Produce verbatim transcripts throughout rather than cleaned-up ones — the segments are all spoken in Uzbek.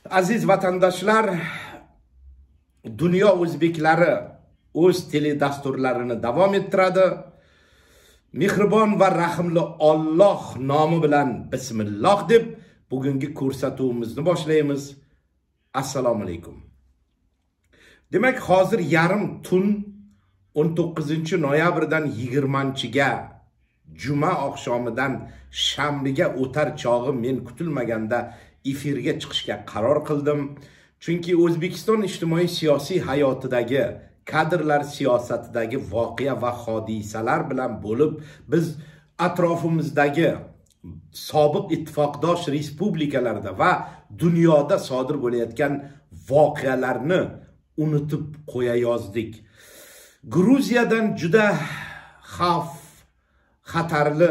Aziz vatandaşlar, dunyo o'zbeklari o'z teledasturlarini davom ettiradi. Mehribon va rahimli Alloh nomi bilan bismillah deb bugungi ko'rsatuvimizni boshlaymiz. Assalomu alaykum. Demak, hozir yarim tun o'n to'qqizinchi noyabrdan yigirmanchiga juma oqshomidan shanbaga o'tar chog'i men kutilmaganda efirga chiqishga qaror qildim. Chunki O'zbekiston ijtimoiy siyosiy hayotidagi, kadrlar siyosatidagi voqea va hodisalar bilan bo'lib, biz atrofimizdagi sobiq ittifoqdosh respublikalarda va dunyoda sodir bo'layotgan voqealarni unutib qo'yayozdik. Gruziyadan juda xavf, xatarli,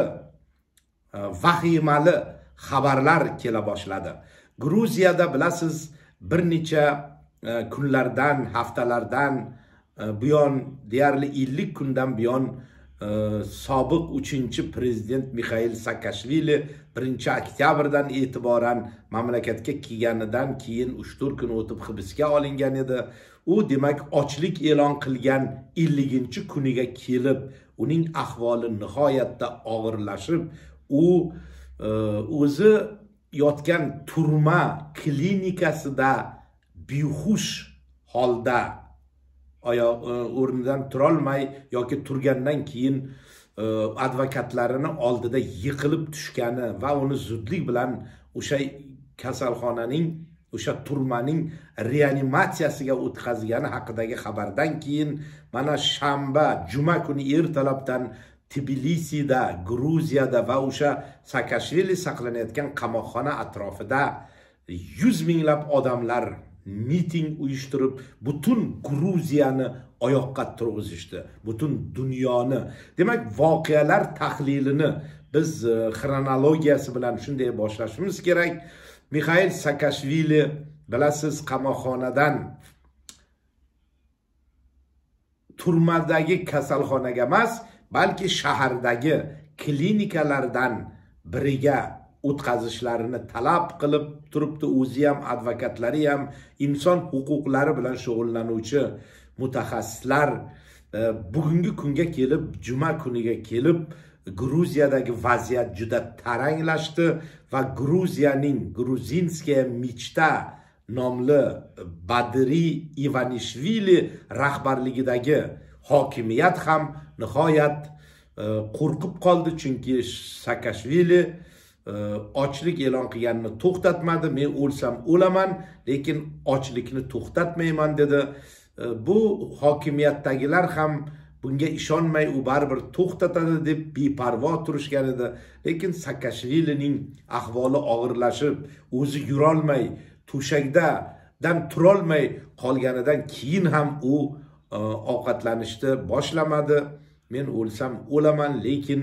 vahimali xabarlar kela boshladi. Gruziyada bilasiz, bir necha kunlardan, haftalardan buyon, deyarli ellik kundan buyon sobiq uchinchi prezident Mixail Saakashvili birinchi oktyabrdan e'tiboran mamlakatga kelganidan keyin uch to'rt kun o'tib hibsga olingan edi. U demak ochlik e'lon qilgan elliginchi kuniga kelib, uning ahvoli nihoyatda og'irlashib, u o'zi yotgan turma klinikasida behush holda oyoq o'rnidan turolmay yoki turgandan keyin advokatlarini oldida yiqilib tushgani va uni zudlik bilan o'sha kasalxonaning, o'sha turmaning reanimatsiyasiga o'tkazgani haqidagi xabardan keyin mana shanba, juma kuni ertalabdan Tbilisida, Gruziyada va o'sha Saakashvili saqlanayotgan qamoqxona atrofida yuz minglab odamlar miting uyushtirib, butun Gruziyani oyoqqa turg'izishdi, butun dunyoni. Demak, voqealar tahlilini biz xronologiyasi bilan shunday boshlashimiz kerak. Mixail Saakashvili bilasiz, qamoqxonadan turmadagi kasalxonaga emas, balki shahardagi klinikalardan biriga o'tkazishlarini talab qilib turibdi. O'zi ham, advokatlari ham, inson huquqlari bilan shug'ullanuvchi mutaxassislar bugungi kunga kelib, juma kuniga kelib, Gruziyadagi vaziyat juda taranglashdi va Gruziyaning Gruzinskaya Michta nomli Badiri Ivanishvili rahbarligidagi hokimiyat ham nihoyat qo'rqib qoldi. Chunki Saakashvili ochlik e'lon qilganini to'xtatmadi. Men o'lsam o'laman, lekin ochlikni to'xtatmayman dedi. Bu hokimiyatdagilar ham bunga ishonmay, u baribir to'xtatadi deb beparvo turishgan edi. Lekin Saakashvilining ahvoli og'irlashib, o'zi yurolmay, to'shakdan turolmay qolganidan keyin ham u ovqatlanishni boshlamadi. Men o'lsam o'laman, lekin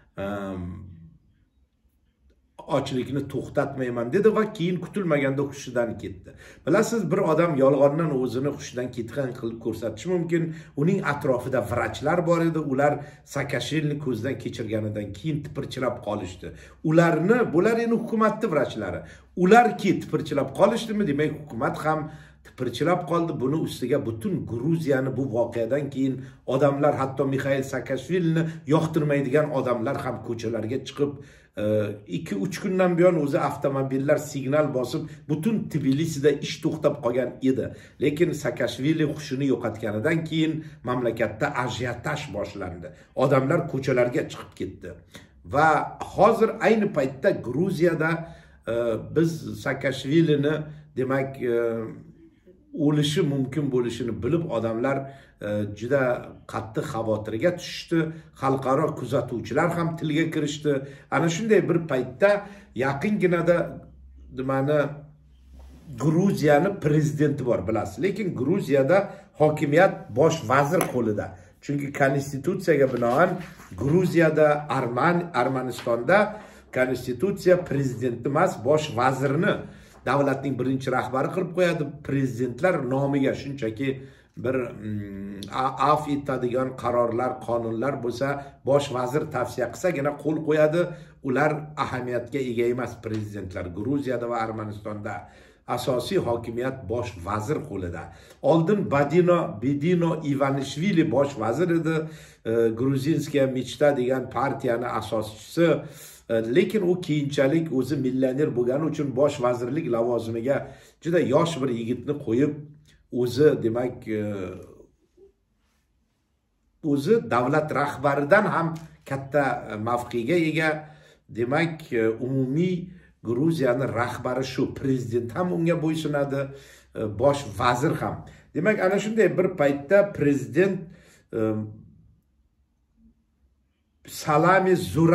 ochlikni to'xtatmayman dedi va keyin kutilmaganda hushidan ketdi. Bilasiz, bir odam yolg'ondan o'zini hushidan ketgan qilib ko'rsatishi mumkin. Uning atrofida vrachlar bor edi. Ular Saakashvilini ko'zdan kechirganidan keyin tipirchilab qolishdi. Ularni, bular endi hukumatning vrachlari. Ularki tipirchilab qolishdimi, demak hukumat ham tipirchilab qoldi. Buni ustiga butun Gruziyani bu voqeadan keyin odamlar, hatto Mixail Saakashvilini yoqtirmaydigan odamlar ham ko'chalarga chiqib, ikki uch kundan buyon o'zi avtomobillar signal bosib, butun Tbilisida ish to'xtab qolgan edi. Lekin Saakashvili hushini yo'qotganidan keyin mamlakatda ajiotaj boshlandi. Odamlar ko'chalarga chiqib ketdi. Va hozir ayni paytda Gruziyada biz Saakashvilini demak o'lishi mumkin bo'lishini bilib, odamlar juda qattiq xavotirga tushishdi. Xalqaro kuzatuvchilar ham tilga kirishdi. Ana shunday bir paytda yaqinginada mana Gruziyani prezidenti bor, bilasiz. Lekin Gruziyada hokimiyat bosh vazir qo'lida. Chunki konstitutsiyaga binoan Gruziyada, Arman Armanistonda konstitutsiya prezidentni emas, bosh vazirni davlatning birinchi rahbari qilib qo'yadi. Prezidentlar nomiga shunchaki bir af etadigan qarorlar, qonunlar bo'lsa, bosh vazir tavsiya qilsagina qo'l qo'yadi. Ular ahamiyatga ega emas prezidentlar Gruziyada va Armanistonda. asosiy hokimiyat bosh vazir qo'lida. Oldin Badino Bedino Ivanishvili bosh vazir edi, Gruzinskiya Mechta degan partiyani asoschisi. Lekin u keyinchalik o'zi millioner bo'lgani uchun bosh vazirlik lavozimiga juda yosh bir yigitni qo'yib, o'zi demak o'zi davlat rahbaridan ham katta mavqega ega. Demak, umumiy Gruziyani rahbari shu, prezident ham unga bo'ysunadi, bosh vazir ham. Demak, ana shunday bir paytda prezident Salami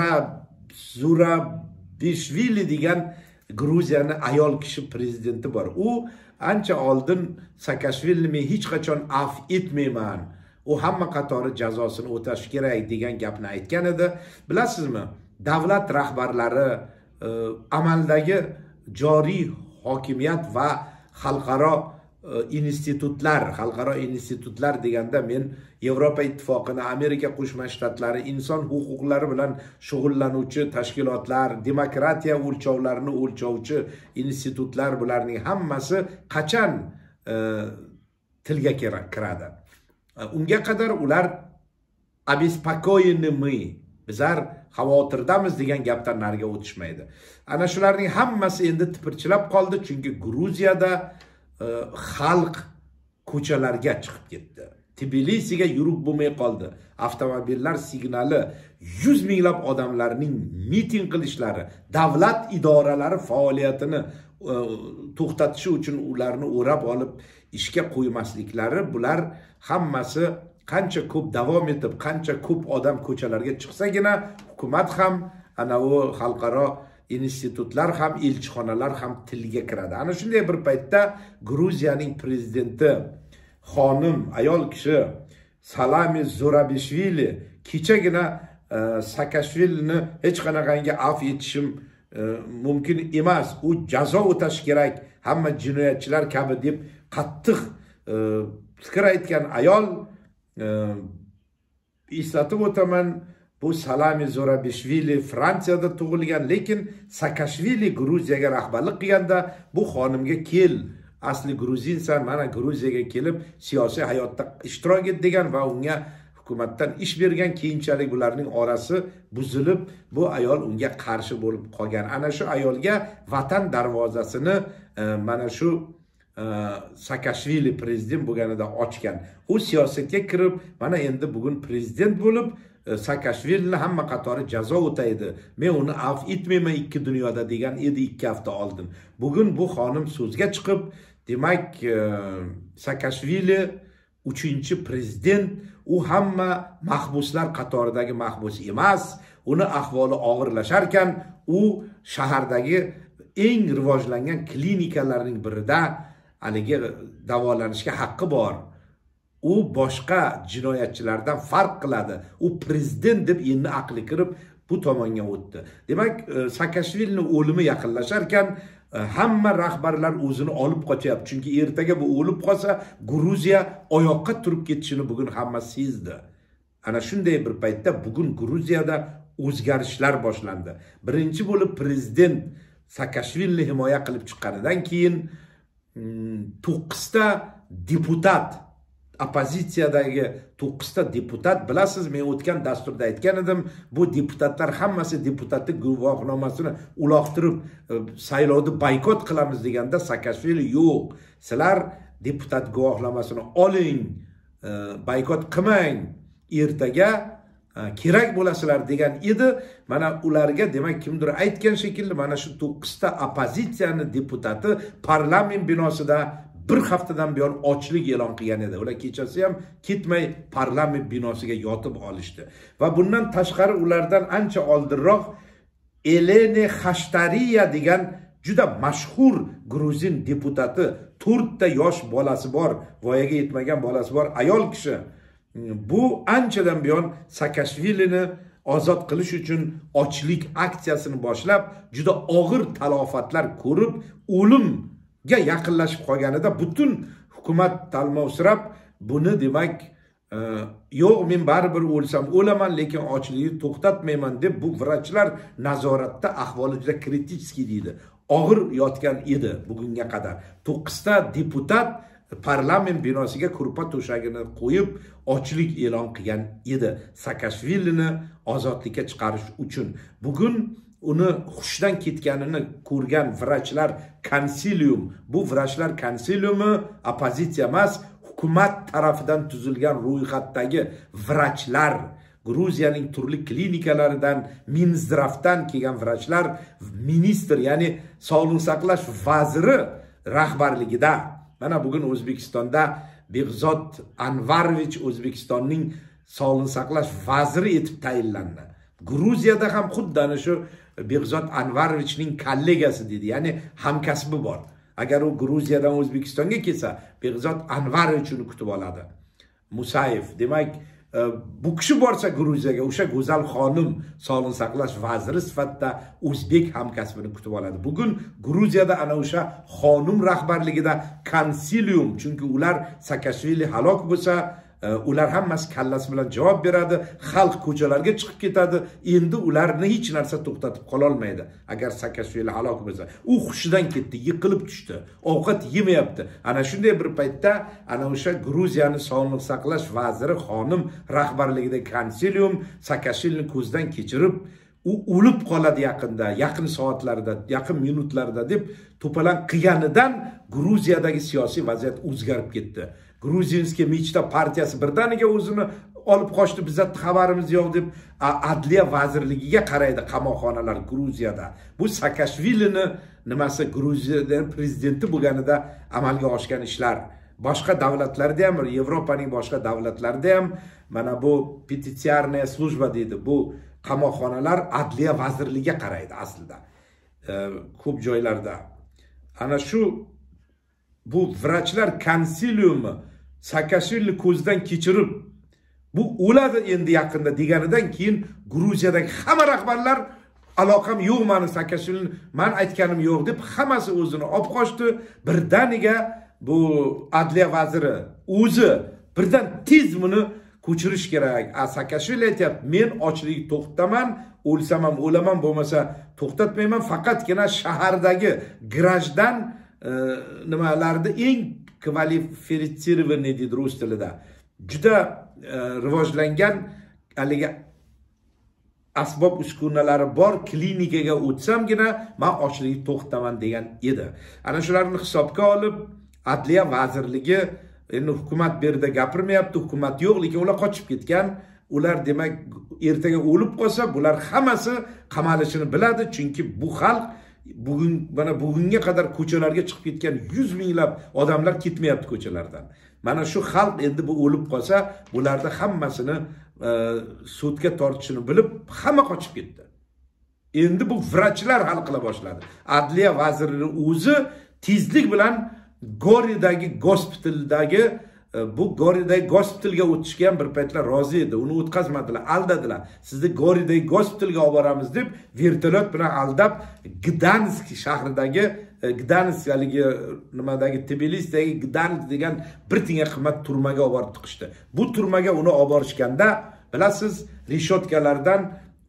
Zurabishvili degan Gruziyani ayol kishi prezidenti bor. U ancha oldin Saakashvilini men hech qachon af etmayman, u hamma qatori jazosini o'tashi kerak degan gapni aytgan edi. Bilasizmi, davlat rahbarlari amaldagi joriy hokimiyat va xalqaro institutlar, xalqaro institutlar deganda men Yevropa ittifoqini, Amerika Qo'shma Shtatlari, inson huquqlari bilan shug'ullanuvchi tashkilotlar, demokratiya o'lchovlarini o'lchovchi institutlar, bularning hammasi qachon tilga kiradi? Unga qadar ular обеспокоенными, bizlar xavotirdamiz degan gapdan nariga o'tishmaydi. Ana shularning hammasi endi tipirchilab qoldi, chunki Gruziyada xalq ko'chalarga chiqib ketdi. Tbilisiga yurib bo'lmay qoldi. Avtomobillar signali, yuz minglab odamlarning miting qilishlari, davlat idoralari faoliyatini to'xtatishi uchun ularni o'rab olib ishga qo'ymasliklari, bular hammasi qancha ko'p davom etib, qancha ko'p odam ko'chalarga chiqsagina hukumat ham, ana u xalqaro institutlar ham, elchixonalar ham tilga kiradi. Ana shunday bir paytda Gruziyaning prezidenti xonim, ayol kishi Salami Zurabishvili kechagina Saakashvilini hech qanaqangi af etishim mumkin emas, u jazo o'tashi kerak, hamma jinoyatchilar kabi deb qattiq fikr aytgan ayol. Eslatib o'taman, bu Salami Zurabishvili Fransiyada tug'ilgan, lekin Saakashvili Gruziyaga rahbarlik qilganda bu xonimga kel, asli gruzinsan, mana Gruziyaga kelib siyosiy hayotda ishtirok et degan va unga hukumatdan ish bergan. Keyinchalik bularning orasi buzilib, bu ayol unga qarshi bo'lib qolgan. Ana shu ayolga vatan darvozasini mana shu Saakashvili prezident bo'lganida ochgan. U siyosatga kirib, mana endi bugun prezident bo'lib, Saakashvilini hamma qatori jazo o'taydi, men uni af etmayman ikki dunyoda degan edi ikki hafta oldin. Bugun bu xonim so'zga chiqib, demak, Saakashvili uchinchi prezident, u hamma mahbuslar qatoridagi mahbus emas, uni ahvoli og'irlashar ekan, u shahardagi eng rivojlangan klinikalarning birida haligi davolanishga haqqi bor. U boshqa jinoyatchilardan farq qiladi. U prezident deb endi aqli kirib bu tomonga o'tdi. Demak, Saakashvilining o'limi yaqinlashar ekan, hamma rahbarlar o'zini olib qochyapti. Chunki ertaga bu o'lib qolsa, Gruziya oyoqqa turib ketishini bugun hamma sezdi. Ana shunday bir paytda bugun Gruziyada o'zgarishlar boshlandi. Birinchi bo'lib prezident Saakashvilini himoya qilib chiqqanidan keyin to'qqizta deputat, opozitsiyadagi to'qqizta deputat, bilasiz, men o'tgan dasturda aytgan edim, bu deputatlar hammasi deputatlik guvohnomasini uloqtirib saylovni boykot qilamiz deganda Saakashvili yo'q, sizlar deputat guvohnomasini oling, boykot qilmang, ertaga kerak bo'lasizlar degan edi. Mana ularga demak kimdir aytgan shekilli, mana shu to'qqizta opozitsiyani deputati parlament binosida bir haftadan buyon ochlik e'lon qilgan edi. Ular kechasi ham ketmay parlament binosiga yotib olishdi. Va bundan tashqari ulardan ancha oldinroq Elena Xashtariya degan juda mashhur gruzin deputati, to'rtta yosh bolasi bor, voyaga yetmagan bolasi bor ayol kishi. Bu anchadan buyon Saakashvilini ozod qilish uchun ochlik aksiyasini boshlab, juda og'ir talofatlar ko'rib, o'limga yaqinlashib qolganida butun hukumat talmovsirab, buni demak, yo'q, men baribir o'lsam o'laman, lekin ochlikni to'xtatmayman deb bu vrachlar nazoratda ahvoli juda kritik deydi. og'ir yotgan edi bugunga qadar. to'qqizta deputat parlament binosiga kurpa to'shagini qo'yib ochlik e'lon qilgan edi Saakashvilini ozodlikka chiqarish uchun. Bugun uni xushdan ketganini ko'rgan vrachlar konsilium, bu vrachlar konsiliumi oppozitsiya emas, hukumat tarafidan tuzilgan ro'yxatdagi vrachlar, Gruziyaning turli klinikalaridan, Minzdravdan kelgan vrachlar, ministr, ya'ni sog'liqni saqlash vaziri rahbarligida. Mana bugun O'zbekistonda Behzod Anvarovich O'zbekistonning sog'liqni saqlash vaziri etib tayinlandi. Gruziyada ham xuddi ana shu Behzod Anvarovichning kollegasi dedi, ya'ni hamkasbi bor. Agar u Gruziyadan O'zbekistonga kelsa, Behzod Anvarovich uni kutib oladi. Musayev, demak, bu kishi borsa Gruziyaga, o'sha go'zal xonim sog'liqni saqlash vaziri sifatida o'zbek hamkasbini kutib oladi. Bugun Gruziyada ana o'sha xonim rahbarligida konsilium, chunki ular Saakashvili halok bo'lsa, ular hammasi kallasi bilan javob beradi, xalq ko'chalarga chiqib ketadi. Endi ularni hech narsa to'xtatib qala olmaydi. Agar Saakashvili halok bo'lsa, u hushidan ketdi, yiqilib tushdi, ovqat yemayapti. Ana shunday bir paytda ana o'sha Gruziyani sog'liqni saqlash vaziri xonim rahbarligida konsilium Saakashvilini ko'zdan kechirib, u o'lib qoladi yaqinda, yaqin soatlarda, yaqin minutlarda deb to'palan qilganidan Gruziyadagi siyosiy vaziyat o'zgarib ketdi. Gruzinskiy Mechta partiyasi birdaniga o'zini olib qochdi, bizda xabarimiz yo'q deb adliya vazirligiga qaraydi qamoqxonalar Gruziyada. Bu Saakashvilini nimasi, Gruziyada prezidenti bo'lganida amalga oshgan ishlar. Boshqa davlatlarda ham, Yevropaning boshqa davlatlarida ham mana bu petitsiarniya slujba deydi. Bu qamoqxonalar adliya vazirligiga qaraydi aslida. E, ko'p joylarda. Ana shu bu vrachlar konsiliumi Saakashvili ko'zdan kechirib, bu o'ladi endi yaqinda deganidan keyin Gruziyadagi hamma rahbarlar aloqam yo'q, meni Saakashvilini men aytganim yo'q deb hammasi o'zini olib qochdi. Birdaniga bu adliya vaziri o'zi birdan tez buni ko'chirish kerak. Saakashvili aytayapti, men ochlikni to'xtataman, o'lsam ham o'laman, bo'lmasa to'xtatmayman, faqatgina shahardagi garajdan e, nimalarda eng kvalifitsirованный deydi rus tilida, juda e, rivojlangan haligi asbob uskunalari bor klinikaga o'tsamgina men ochlikni to'xtataman degan edi. Ana shularni hisobga olib adliya vazirligi endi hukumat bu yerda gapirmayapti, hukumat yo'q, lekin ular qochib ketgan. Ular demak ertaga o'lib qolsa, bular hammasi qamalishini biladi, chunki bu xalq bugun mana bugunga qadar ko'chalarga chiqib ketgan yuz minglab odamlar ketmayapti ko'chalardan. Mana shu xalq endi bu o'lib qolsa, bularda hammasini e, sudga tortishini bilib, hamma qochib ketdi. Endi bu vrachlar hal qila boshladi. Adliya vazirining o'zi tezlik bilan Goridagi gospitaldagi bu Goridagi gospitalga o'tishga ham bir paytlar rozi edi. Uni o'tkazmadilar, aldadilar. Sizni Goridagi gospitalga olib boramiz deb vertolyot bilan aldab Gdansk shahridagi Gdanskdagi nimadagi Tbilisidagi Gdansk degan bir tinga qimmat turmaga olib borib tiqishdi. Bu turmaga uni olib borishganda, bilasiz, reshotkalardan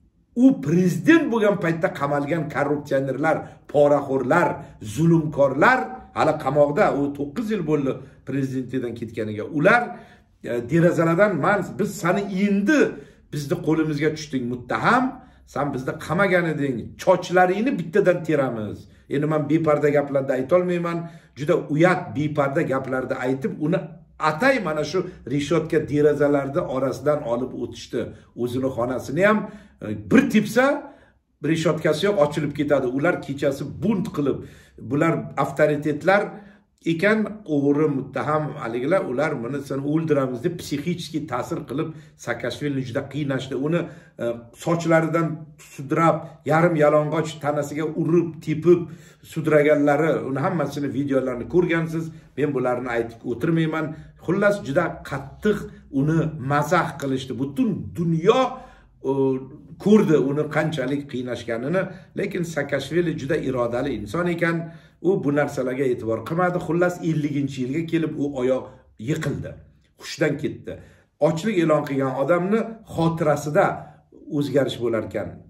u prezident bo'lgan paytda qamalgan korrupsionerlar, poraxo'rlar, zulmkorlar hali qamoqda, u to'qqiz yil bo'ldi prezidentdan ketganiga. Ular derazalardan "Men biz seni endi bizni qo'limizga tushding muttaham, sen bizni qamagan eding, chochlaringni bittadan teramiz." Endi men beparda gaplarda ayta olmayman, juda uyat beparda gaplarda aytib uni atay mana shu reshotka derazalarda orasidan olib o'tishdi. O'zini xonasini ham bir tepsa reshotkasi yo'q, ochilib ketadi. Ular kechasi bunt qilib, bular avtoritetlar ekan, o'g'ri muttaham haligilar, ular buni seni o'ldiramiz deb psixik ta'sir qilib Saakashvilini juda qiynashdi. Uni e, sochlaridan sudrab, yarim yalang'och tanasiga urib, tepib sudraganlari, uni hammasini videolarini ko'rgansiz. Men bularni aytib o'tirmayman. Xullas juda qattiq uni mazax qilishdi. Butun dunyo e, ko'rdi uni qanchalik qiynashganini, lekin Saakashvili juda irodali inson ekan. U bu narsalarga e'tibor qilmadi. Xullas ellinchi yilga kelib u oyoq yiqildi. Hushdan ketdi. Ochlik e'lon qilgan odamni xotirasida o'zgarish bo'lar ekan.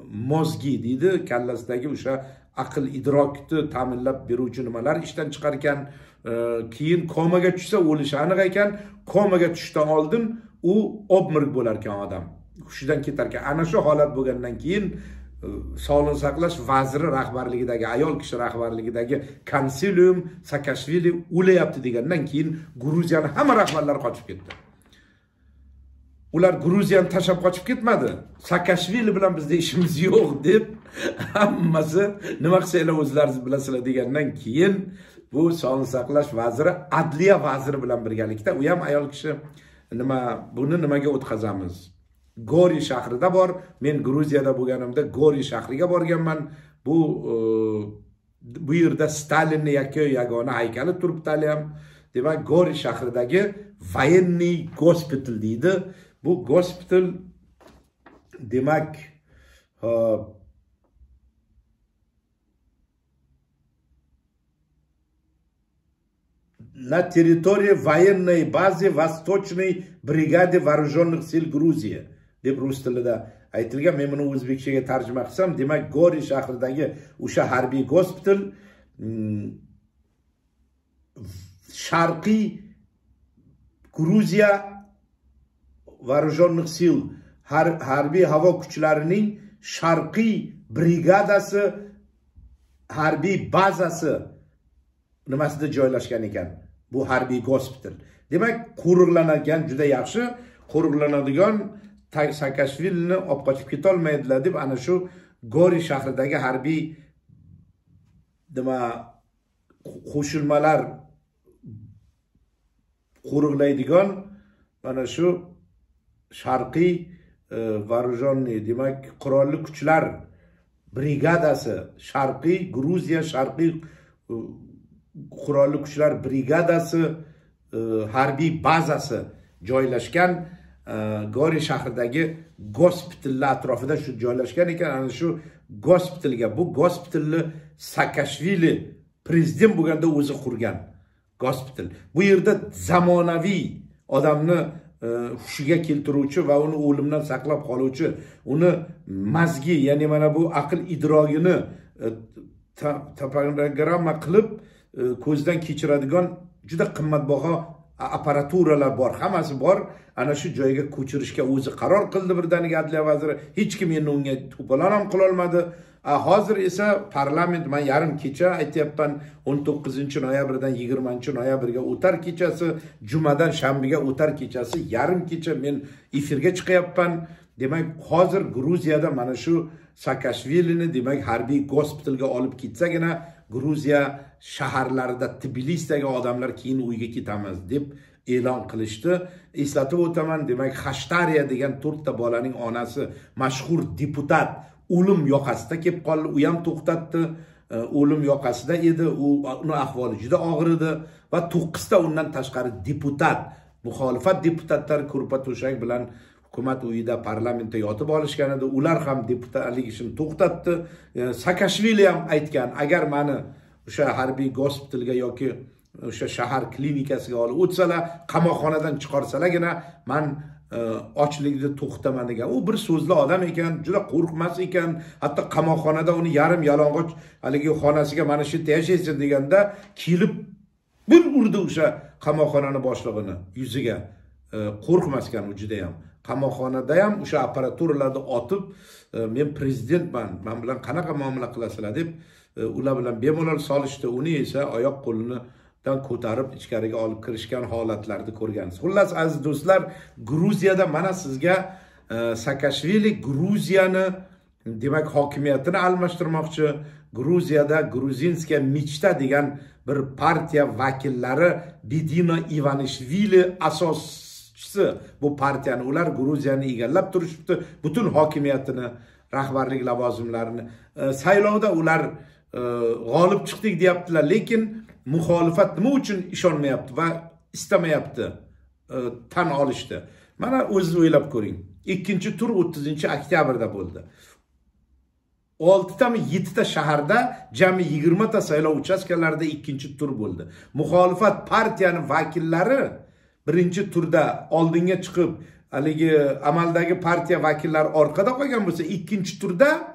mozgi deydi, kallasidagi o'sha aql idrokni ta'minlab beruvchi nimalar ishdan chiqar ekan, keyin komaga tushsa o'lishi aniq ekan, komaga tushishdan oldin u obmirg bo'lar ekan odam. Hushidan ketar ekan. Ana shu holat bo'lgandan keyin Sog'liqni saqlash vaziri rahbarligidagi, ayol kishi rahbarligidagi konsilium Saakashvili o'layapti degandan keyin Gruziyani hamma rahbarlari qochib ketdi. Ular Gruziyani tashlab qochib ketmadi. Saakashvili bilan bizda ishimiz yo'q deb hammasi nima qilsanglar o'zlaringiz bilasizlar degandan keyin bu sog'liqni saqlash vaziri adliya vaziri bilan birgalikda, u ham ayol kishi, nima buni nimaga o'tkazamiz? Gori shahrida bor. Men Gruziyada bo'lganimda Gori shahriga borganman. Bu bu yerda Stalinning yakka yagona haykali turibdi ham. Demak, Gori shahridagi военный gospital deydi. Bu gospital demak на территории военной базы Восточной бригады вооруженных сил Грузии deb rus tilida aytilgan. Men buni o'zbekchaga tarjima qilsam, demak, Gori shahridagi o'sha harbiy gospital Sharqiy Gruziya вооруженных сил harbiy havo kuchlarining Sharqiy brigadasi harbiy bazasi nimasida joylashgan ekan bu harbiy gospital. Demak, qo'riqlanadigan, juda yaxshi qo'riqlanadigan, Saakashvilini olib qochib keta olmaydilar deb ana shu Gori shahridagi harbiy nima qo'shilmalar qo'riqlaydigan mana shu Sharqiy вооруженный, demak, qurolli kuchlar brigadasi, Sharqiy Gruziya Sharqiy qurolli kuchlar brigadasi harbiy bazasi joylashgan Gori shahridagi gospitallar atrofida shu joylashgan ekan. Ana shu gospitalga, bu gospitalni Saakashvili prezident bo'lganda o'zi qurgan gospital. Bu yerda zamonaviy odamni hushiga keltiruvchi va uni o'limdan saqlab qoluvchi, uni mazgi, ya'ni mana bu aql idrogini topogramma qilib ko'zdan kechiradigan juda qimmatbaho apparaturalar bor, hammasi bor. Ana shu joyga ko'chirishga o'zi qaror qildi birdaniga adliya vaziri. Hech kim endi unga to'polon ham qila olmadi. Hozir esa parlament, men yarim kecha aytyapman, o'n to'qqizinchi noyabrdan yigirmanchi noyabrga o'tar kechasi, jumadan shanbaga o'tar kechasi, yarim kecha men efirga chiqyapman. Demak, hozir Gruziyada mana shu Saakashvilini, demak, harbiy gospitalga olib ketsagina Gruziya shaharlarida Tbilisidagi odamlar keyin uyga ketamiz deb e'lon qilishdi. Eslatib o'taman, demak, Xashtariya degan to'rtta bolaning onasi, mashhur deputat, o'lim yoqasida kelib qoldi. U ham to'xtatdi. O'lim yoqasida edi. U uni ahvoli juda og'ir edi va to'qqizta undan tashqari deputat, muxolifat deputatlari ko'rpa to'shak bilan hukumat uyida, parlamentda yotib olishgan edi. Ular ham deputatlik ishini to'xtatdi. Saakashvili ham aytgan, agar meni o'sha harbiy gospitalga yoki o'sha shahar klinikasiga olib o'tsalar, qamoqxonadan chiqarsalargina men ochlikni to'xtaman degan. U bir so'zli odam ekan, juda qo'rqmas ekan. Hatto qamoqxonada uni yarim yalang'och haligi xonasiga mana shu yashaysan deganda kelib bir urdi o'sha qamoqxonani boshlig'ini yuziga. Qo'rqmas ekan u juda ham. Qamoqxonada ham o'sha apparaturalarni otib, men prezidentman, men bilan qanaqa muomala qilasizlar deb ular bilan bemalol solishdi. Uni esa oyoq qo'lini dan ko'tarib ichkariga olib kirishgan holatlarni ko'rgansiz. Xullas, aziz do'stlar, Gruziyada mana sizga Saakashvili Gruziyani, demak, hokimiyatini almashtirmoqchi. Gruziyada Gruzinskiya Michta degan bir partiya vakillari, Bedino Ivanishvili asoschisi bu partiyani, ular Gruziyani egallab turishibdi, butun hokimiyatini, rahbarlik lavozimlarini. Saylovda ular g'olib chiqdik deyaptilar, lekin muxolifat nima uchun ishonmayapti va istamayapti tan olishdi? Mana o'zingiz o'ylab ko'ring. Ikkinchi tur o'ttizinchi oktyabrda bo'ldi. oltita mi yettita shaharda jami yigirmata saylov uchastkalarida ikkinchi tur bo'ldi. Muxolifat partiyaning vakillari birinchi turda oldinga chiqib, haligi amaldagi partiya vakillari orqada qolgan bo'lsa, ikkinchi turda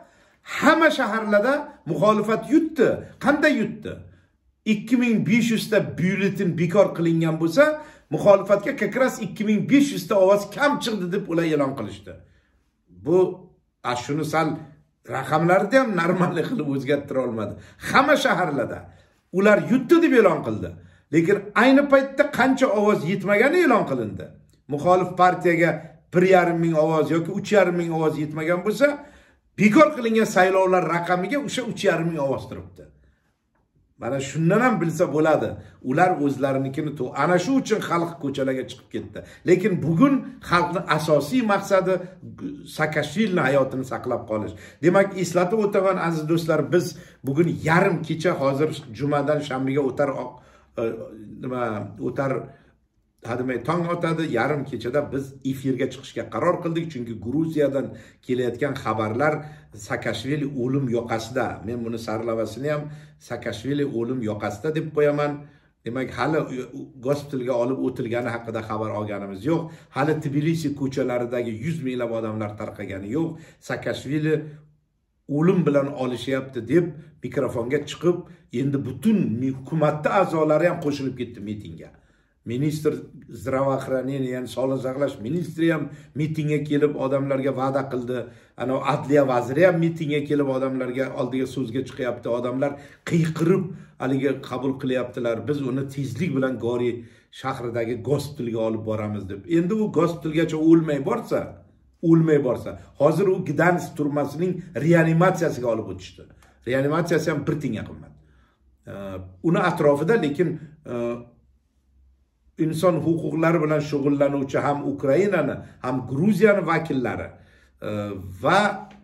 Hamma shaharlarda muxolifat yutdi. Qanday yutdi? ikki ming besh yuz ta byulletin bekor qilingan bo'lsa, muxolifatga kakras ikki ming besh yuz ta ovoz kam chiqdi deb ular e'lon qilishdi. Bu ashuni sal raqamlarni ham normal qilib o'zgartira olmadi. Hamma shaharlarda ular yutdi deb e'lon qildi. Lekin ayni paytda qancha ovoz yetmagani e'lon qilindi. Muxolif partiyaga bir yarim ming ovoz yoki uch yarim ming ovoz yetmagan bo'lsa, bekor qilingan saylovlar raqamiga o'sha uch yarim ming ovoz turibdi. Mana shundan ham bilsa bo'ladi. Ular o'zlarinikini to ana shu uchun xalq ko'chalarga chiqib ketdi. Lekin bugun xalqning asosiy maqsadi Saakashvili hayotini saqlab qolish. Demak, eslatib o'taman aziz do'stlar, biz bugun yarim kecha hozir jumadan shanbaga o'tar nima o'tar hademay tong otadi, yarim kechada biz efirga chiqishga qaror qildik, chunki Gruziyadan kelayotgan xabarlar Saakashvili o'lim yoqasida. Men buni sarlavasini ham Saakashvili o'lim yoqasida deb qo'yaman. Demak, hali gospitalga olib o'tilgani haqida xabar olganimiz yo'q. Hali Tbilisi ko'chalaridagi yuz minglab odamlar tarqagani yo'q. Saakashvili o'lim bilan olishyapti deb mikrofonga chiqib, endi butun hukumatning a'zolari ham qo'shilib ketdi mitingga. Ministr zdravоохранения, ya'ni sog'liqni saqlash ministri ham mitingga kelib odamlarga va'da qildi. Ana adliya vaziri ham mitingga kelib odamlarga oldiga so'zga chiqyapti. Odamlar qiyqirib haliga qabul qilyaptilar. Biz uni tezlik bilan Gori shahridagi gospitalga olib boramiz deb. Endi u gospitalgacha o'lmay borsa, o'lmay borsa, hozir u Gdansk turmasining reanimatsiyasiga olib o'tishdi. Reanimatsiyasi ham bir tiyinga qimmat. Uni atrofida lekin inson huquqlari bilan shug'ullanuvchi ham Ukrainani, ham Gruziyani vakillari va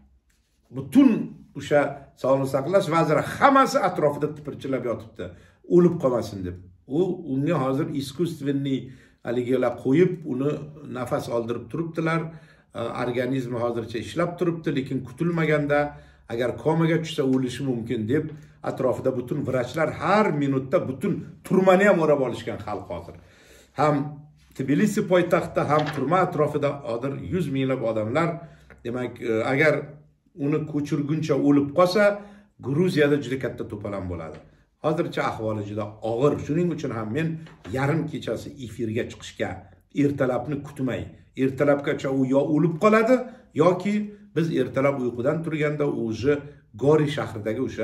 butun o'sha sog'liqni saqlash vaziri hammasi atrofida tipirchilab yotibdi, o'lib qolmasin deb. U unga hozir iskustvenniy haligilar qo'yib, uni nafas oldirib turibdilar. Organizmi hozircha ishlab turibdi, lekin kutilmaganda agar komaga tushsa o'lishi mumkin deb atrofida butun vrachlar har minutda butun turmani ham o'rab olishgan xalq hozir. Ham Tbilisi poytaxtda ham turma atrofida hozir yuz minglab odamlar. Demak, agar uni ko'chirguncha o'lib qolsa, Gruziyada juda katta to'polon bo'ladi. Hozircha ahvoli juda og'ir. Shuning uchun ham men yarim kechasi efirga chiqishga, ertalabni kutmay, ertalabgacha u yo o'lib qoladi yoki biz ertalab uyqudan turganda o'zi Gori shahridagi o'sha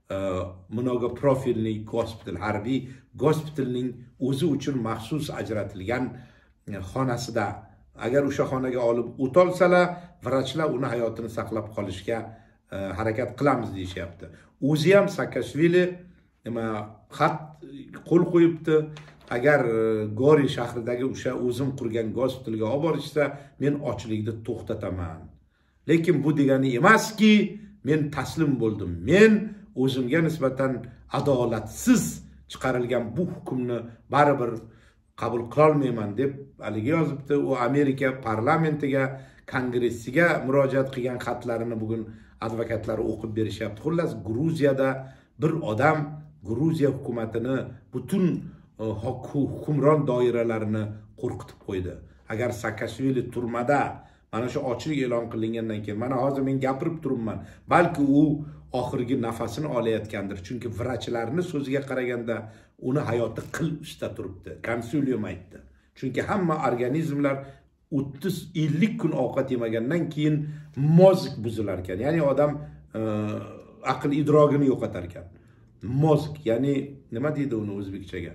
mnogo profilli gospital, harbiy gospitalning o'zi uchun maxsus ajratilgan xonasida agar o'sha xonaga olib o'tolsalar, vrachlar uni hayotini saqlab qolishga harakat qilamiz deyishyapti. O'zi ham Saakashvili nima xat qo'l qo'yibdi. Agar Gori shahridagi o'sha o'zim qurgan gospitalga olib borishsa, men ochlikni to'xtataman. Lekin bu degani emaski, men taslim bo'ldim. Men o'zimga nisbatan adolatsiz chiqarilgan bu hukmni baribir qabul qila olmayman deb haligi yozibdi. U Amerika parlamentiga, kongressiga murojaat qilgan xatlarini bugun advokatlar o'qib berishyapti. Xullas, Gruziyada bir odam Gruziya hukumatini, butun hukmron doiralarini qo'rqitib qo'ydi. Agar Saakashvili turmada mana shu ochlik e'lon qilingandan keyin, mana hozir men gapirib turibman, balki u oxirgi nafasini olayotgandir. Chunki vrachlarning so'ziga qaraganda uni hayoti qil usta turibdi. Konsulium aytdi. Chunki hamma organizmlar o'ttiz ellik kun ovqat yemagandan keyin mozg buzilar ekan. Ya'ni odam aql idrogini yo'qotar ekan. Mozg, ya'ni nima deydi uni o'zbekchaga?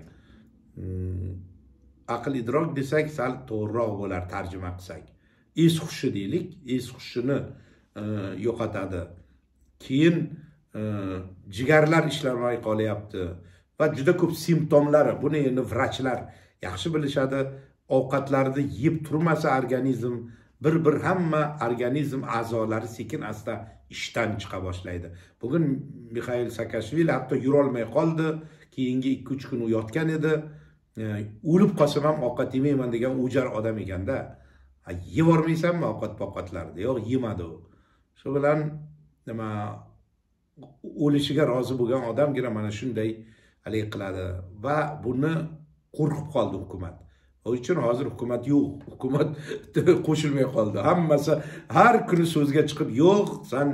Aql idrok desak sal to'g'riroq bo'lar tarjima qilsak. Es hushi deylik, es hushini yo'qotadi. Keyin jigarlar ishlamay qolyapti va juda ko'p simptomlari. Buni endi vrachlar yaxshi bilishadi. Ovqatlarni yeb turmasa organizm, bir-bir hamma organizm a'zolari sekin asta ishdan chiqa boshlaydi. Bugun Mikhail Saakashvili hatto yura olmay qoldi. Keyingi ikki uch kun u yotgan edi. O'lib qolsam ham ovqat yemayman degan o'jar odam ekanda. Yeb olmaysanmi ovqat-poqatlarni? Yo'q, yemadi u. Shu bilan nima o'lishiga rozi bo'lgan odamgina mana shunday hali qiladi va buni qo'rqib qoldi hukumat. O uchun hozir hukumat yo'q. Hukumat qo'shilmay qoldi. Hammasi har kuni so'zga chiqib, yo'q, sen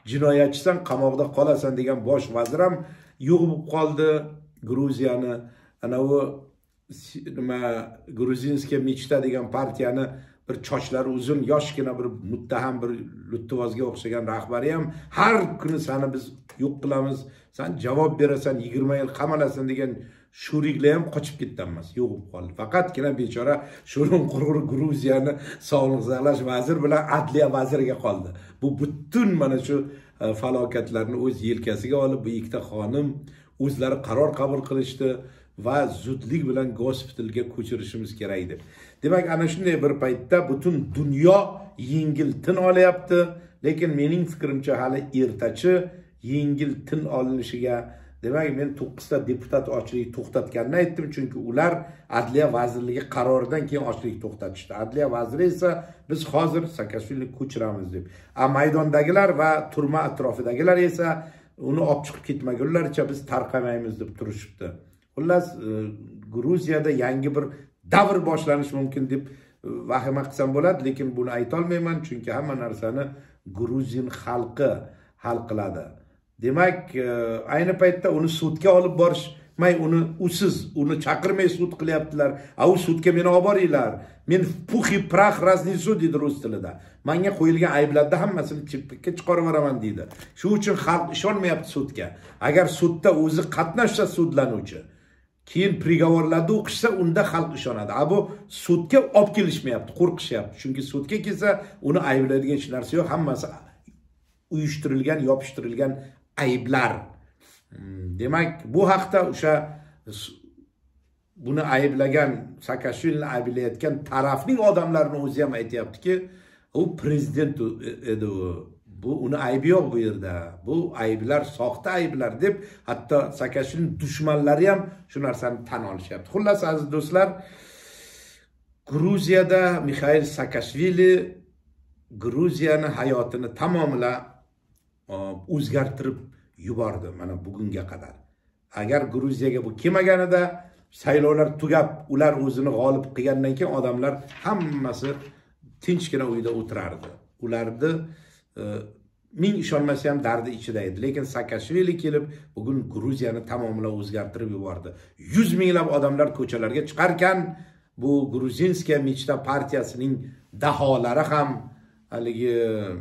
jinoyatchisan, qamoqda qolasan degan bosh vazir ham yo'q bo'lib qoldi. Gruziyani ana u nima Gruzinskiy Mechta degan partiyani bir chochlari uzun, yoshgina bir muttaham bir luttivozga o'xshagan rahbari ham har kuni seni biz yo'q qilamiz, sen javob berasan, yigirma yil qamalasan degan shuriklar ham qochib ketganmas, yo'q bo'lib qoldi. Faqatgina bechora sho'rin qurg'ur Gruziyani sog'liqni saqlash vaziri bilan adliya vaziriga qoldi. Bu butun mana shu falokatlarni o'z yelkasiga olib, bu ikkita xonim o'zlari qaror qabul qilishdi va zudlik bilan gospitalga ko'chirishimiz kerak deb. Demak, ana shunday bir paytda butun dunyo yengil tin olyapti, lekin mening fikrimcha hali ertachi yengil tin olinishiga. Demak, men to'qqizta deputat ochlik to'xtatganini aytdim, chunki ular Adliya vazirligi qaroridan keyin ochlik to'xtatishdi. Adliya vaziri esa biz hozir Saakashvilini ko'chiramiz deb. A maydondagilar va turma atrofidagilar esa uni olib chiqib ketmagunlaricha biz tarqamaymiz deb turishibdi. Xullas, Gruziyada yangi bir davr boshlanishi mumkin deb vahima qilsam bo'ladi, lekin buni ayta olmayman, chunki hamma narsani Gruzin xalqi hal qiladi. Demak, ayni paytda uni sudga olib borishmay, uni usiz, uni chaqirmay sud qilyaptilar. A u sudga meni olib boringlar. Men puxi prax raznесу deydi rus tilida. Menga qo'yilgan ayblarda hammasini chipga chiqarib yuboraman deydi. Shuning uchun xalq ishonmayapti sudga. Agar sudda o'zi qatnashsa sudlanuvchi, keyin prigovorlarda o'qishsa, unda xalq ishonadi. A bu sudga olib kelishmayapti, qo'rqishyapti. Chunki sudga kelsa, uni ayblaydigan hech narsa yo'q, hammasi uyushtirilgan, yopishtirilgan ayblar. Demak, bu haqda o'sha buni ayblagan, Saakashvilini ayblayotgan tarafning odamlarini o'zi ham aytayaptiki, u prezident edi u. Bu uni aybi yo'q bu yerda. Bu ayblar soxta ayblar deb hatto Saakashvilning dushmanlari ham shu narsani tan olishyapti. Xullas, aziz do'stlar, Gruziyada Mikhail Saakashvili Gruziyani hayotini tamomila o'zgartirib yubordi mana bugunga qadar. Agar Gruziyaga bu kelmaganida, saylovlar tugab, ular o'zini g'olib qilgandan keyin odamlar hammasi tinchgina uyda o'tirardi. Ularni ming ishonmasa ham dardi ichida edi. Lekin Saakashvili kelib bugun Gruziyani tamomila o'zgartirib yubordi. yuz minglab odamlar ko'chalarga chiqarkan, bu Gruzinskiy Mechta partiyasining daholari ham, haligi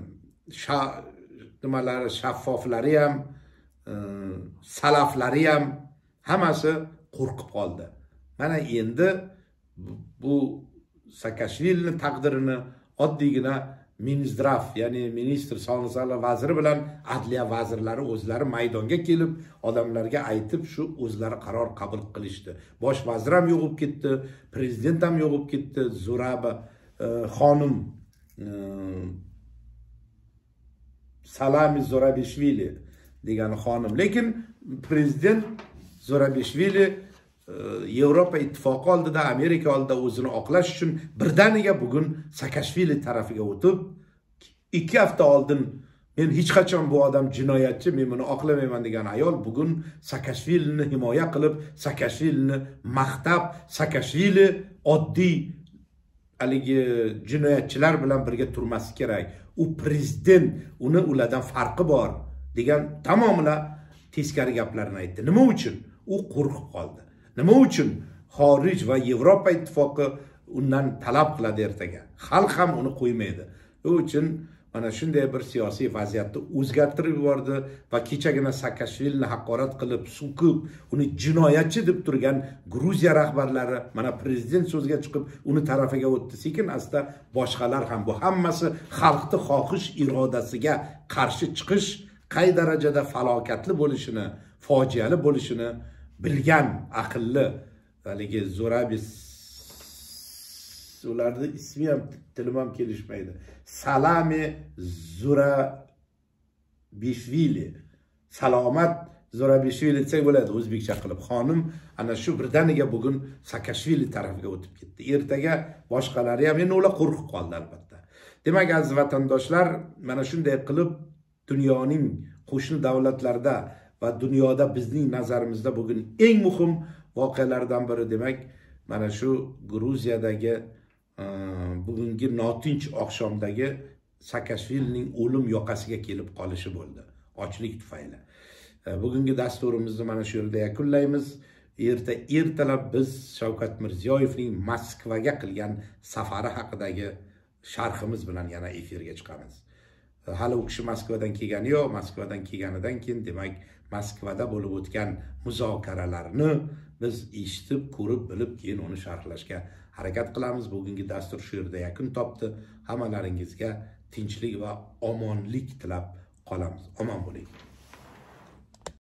nimalari shaffoflari ham, salaflari ham hammasi qo'rqib qoldi. Mana endi bu Saakashvilini taqdirini oddiygina Minzdrav, ya'ni ministr sog'liqni saqlash vaziri bilan adliya vazirlari o'zlari maydonga kelib, odamlarga aytib, shu o'zlari qaror qabul qilishdi. Bosh vazir ham yo'q bo'lib ketdi, prezident ham yo'q bo'lib ketdi, Zuraba xonim Salami Zurabishvili degan xonim. Lekin prezident Zurabishvili Yevropa ittifoqi oldida, Amerika oldida o'zini oqlash uchun birdaniga bugun Saakashvili tarafiga o'tib, ikki hafta oldin men hech qachon bu odam jinoyatchi, men buni oqlamayman degan ayol bugun Saakashvilini himoya qilib, Saakashvilini maqtab, Saakashvili oddiy haligi jinoyatchilar bilan birga turmasi kerak. U prezident, uni ulardan farqi bor degan tamomila teskari gaplarni aytdi. Nima uchun? U qo'rqib qoldi. Nima uchun? Xorij va Yevropa ittifoqi undan talab qiladi ertaga. Xalq ham uni qo'ymaydi. U uchun mana shunday bir siyosiy vaziyatni o'zgartirib yubordi va kechagina Saakashvilini haqorat qilib, so'kib, uni jinoyatchi deb turgan Gruziya rahbarlari mana prezident so'zga chiqib, uni tarafiga o'tdi. Sekin asta boshqalar ham, bu hammasi xalqning xohish irodasiga qarshi chiqish qay darajada falokatli bo'lishini, fojiali bo'lishini bilgan aqlli haligi Zurabis, ularning ismi ham tilim ham kelishmaydi. Salami Zurabishvili, Salomat Zurabishvili desa bo'ladi o'zbekcha qilib. Xonim ana shu birdaniga bugun Saakashvili tarafiga o'tib ketdi. Ertaga boshqalari ham endi ular qo'rqib qoldi albatta. Demak, aziz vatandoshlar, mana shunday qilib dunyoning qo'shni davlatlarda va dunyoda bizning nazarimizda bugun eng muhim voqealardan biri demak mana shu Gruziyadagi bugungi notinch oqshomdagi Saakashvilining o'lim yoqasiga kelib qolishi bo'ldi, ochlik tufayli. Bugungi dasturimizni mana shu yerda yakunlaymiz. Erta ertalab biz Shavkat Mirziyoyevning Moskvaga qilgan safari haqidagi sharhimiz bilan yana efirga chiqamiz. Hali u kishi Moskvadan kelgani yo'q. Moskvadan kelganidan keyin, demak, Moskvada bo'lib o'tgan muzokaralarni biz eshitib, ko'rib, bilib, keyin uni sharhlashga harakat qilamiz. Bugungi dastur shu yerda yakun topdi. Hammalaringizga tinchlik va omonlik tilab qolamiz. Omon bo'ling.